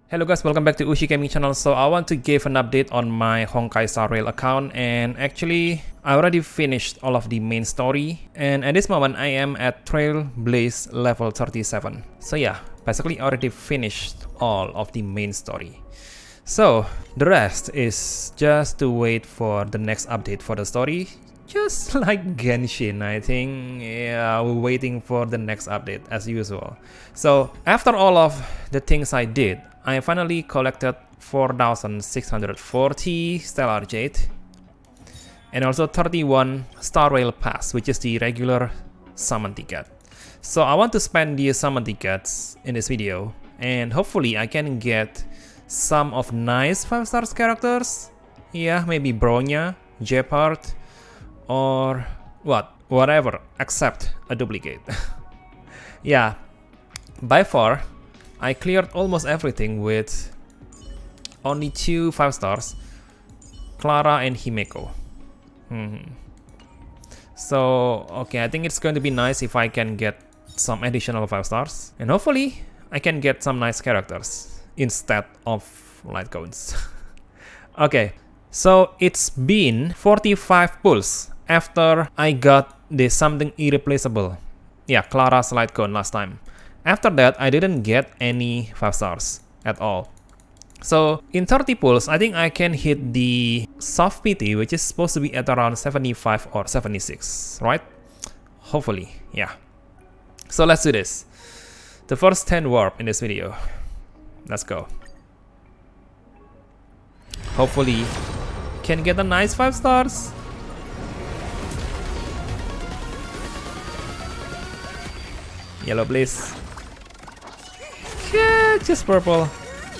Hello guys, welcome back to Ushi Gaming channel. So I want to give an update on my Honkai Star Rail account, and actually I already finished all of the main story, and at this moment I am at Trailblaze level 37. So yeah, basically I already finished all of the main story. So the rest is just to wait for the next update for the story. Just like Genshin, I think, yeah, we're waiting for the next update as usual. So after all of the things I did, I finally collected 4,640 Stellar Jade and also 31 Star Rail Pass, which is the regular summon ticket. So I want to spend the summon tickets in this video, and hopefully I can get some of nice 5-star characters. Yeah, maybe Bronya, Jeopard, or whatever, except a duplicate. Yeah, by far I cleared almost everything with only 2 5-stars, Clara and Himeko. So okay, I think it's going to be nice if I can get some additional 5-stars, and hopefully I can get some nice characters instead of light cones. Okay, so it's been 45 pulls after I got this something irreplaceable. Yeah, Clara's light cone last time. After that, I didn't get any 5-stars at all. So in 30 pulls, I think I can hit the soft PT, which is supposed to be at around 75 or 76, right? Hopefully, yeah. So let's do this. The first 10 warp in this video. Let's go. Hopefully, can get a nice 5-stars. Yellow, please. Yeah, just purple.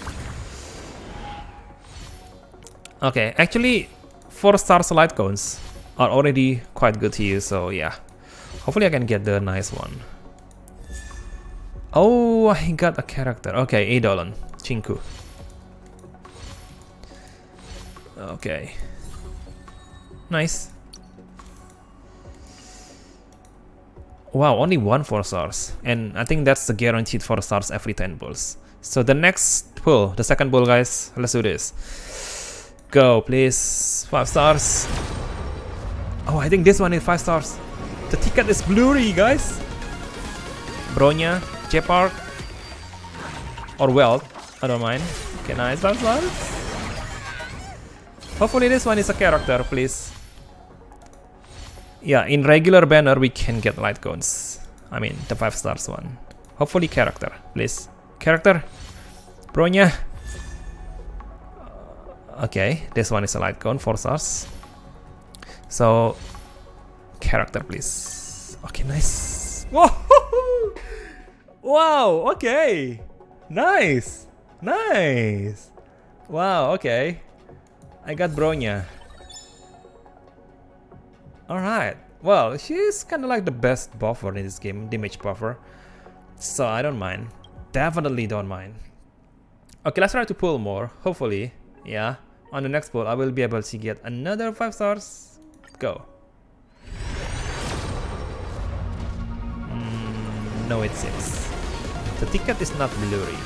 Okay, actually 4-star light cones are already quite good to use, so yeah. Hopefully I can get the nice one. Oh, I got a character. Okay, Eidolon, Chinku. Okay. Nice. Wow, only 1 4-stars, and I think that's the guaranteed 4-stars every 10 pulls. So the next pull, the second pull, guys, let's do this. Go, please. 5-stars. Oh, I think this one is 5-stars. The ticket is blurry, guys. Bronya, Jeopard, or Weld, I don't mind. Okay, nice 5-stars. Hopefully this one is a character, please. Yeah, in regular banner we can get light cones. I mean, the 5-stars one. Hopefully character, please. Character. Bronya. Okay, this one is a light cone, 4 stars. So, character, please. Okay, nice. Whoa! Wow, okay. Nice. Nice. Wow, okay. I got Bronya. Alright, well, she's kind of like the best buffer in this game, damage buffer. So I don't mind. Definitely don't mind. Okay, let's try to pull more, hopefully. Yeah, on the next pull I will be able to get another 5-stars. Go. No, it seems. The ticket is not blurry.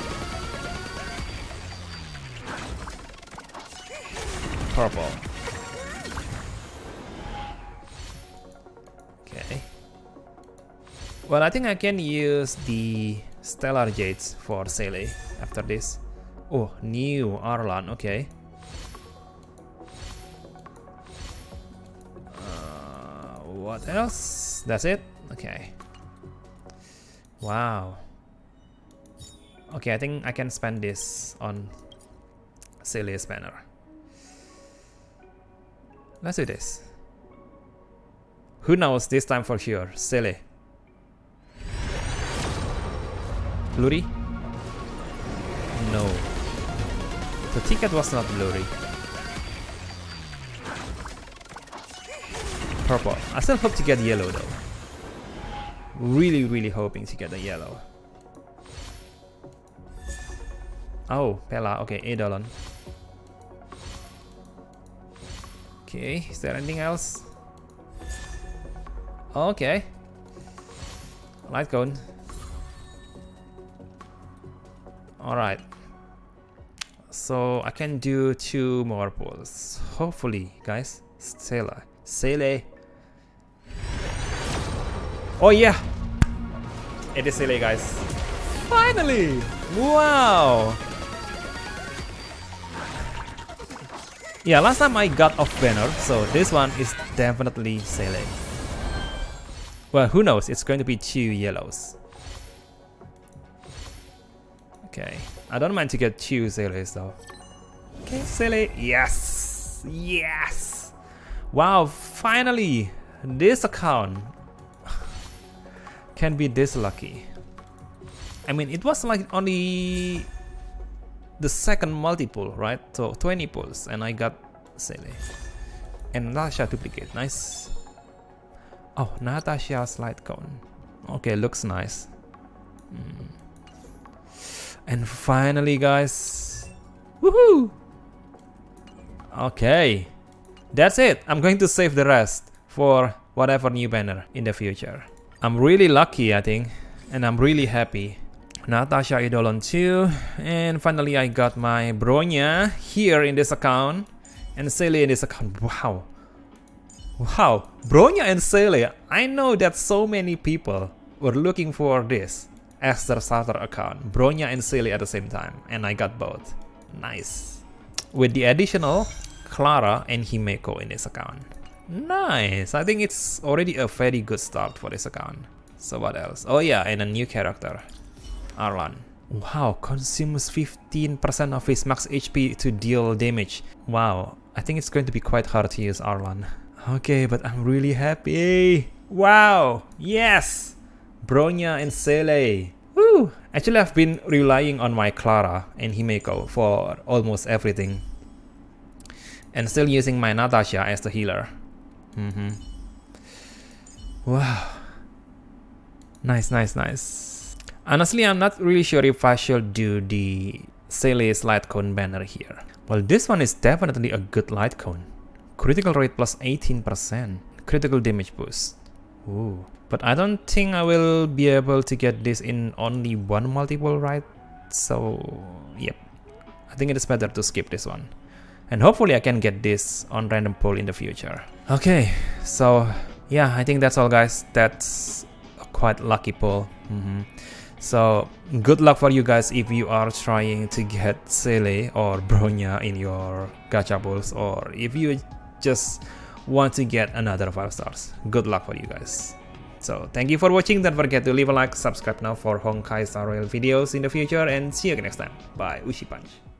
Purple. Okay. Well, I think I can use the Stellar Jades for Sele after this. Oh, new Arlan, okay. What else? That's it? Okay. Wow. Okay, I think I can spend this on Sele's banner. Let's do this. Who knows this time for sure? Sele. Blurry? No. The ticket was not blurry. Purple. I still hope to get yellow though. Really hoping to get a yellow. Oh, Pella. Okay, Eidolon. Okay, is there anything else? Okay. Light cone. Alright. So I can do 2 more pulls. Hopefully, guys. Sele. Oh yeah! It is Sele, guys. Finally! Wow! Yeah, last time I got off banner, so this one is definitely Sele. Well, who knows? It's going to be 2 yellows. Okay, I don't mind to get 2 Seles though. Okay, Sele. Yes! Yes! Wow, finally! This account can be this lucky. I mean, it was like only the second multiple, right? So 20 pulls, and I got Sele. And Natasha duplicate, nice. Oh, Natasha's light cone. Okay, looks nice. And finally, guys, woohoo! Okay, that's it. I'm going to save the rest for whatever new banner in the future. I'm really lucky, I think, and I'm really happy. Natasha Eidolon 2, and finally I got my Bronya here in this account, and Sele in this account. Wow. Wow, Bronya and Sele. I know that so many people were looking for this as their starter account. Bronya and Sele at the same time, and I got both. Nice. With the additional Clara and Himeko in this account. Nice. I think it's already a very good start for this account. So what else? Oh yeah, and a new character. Arlan. Wow, consumes 15% of his max HP to deal damage. Wow, I think it's going to be quite hard to use Arlan. Okay, but I'm really happy. Wow, yes! Bronya and Sele. Woo! Actually, I've been relying on my Clara and Himeko for almost everything. And still using my Natasha as the healer. Wow. Nice, nice, nice. Honestly, I'm not really sure if I should do the Sele's light cone banner here. Well, this one is definitely a good light cone. Critical rate plus 18%. Critical damage boost. Ooh. But I don't think I will be able to get this in only one multiple, right? So, yep. I think it is better to skip this one. And hopefully I can get this on random pull in the future. Okay, so yeah, I think that's all, guys. That's a quite lucky pull. So good luck for you guys if you are trying to get Sele or Bronya in your gacha pulls, or if you just want to get another 5 stars. Good luck for you guys. So thank you for watching. Don't forget to leave a like, subscribe now for Honkai Star Rail videos in the future, and see you again next time. Bye, Ushi Punch.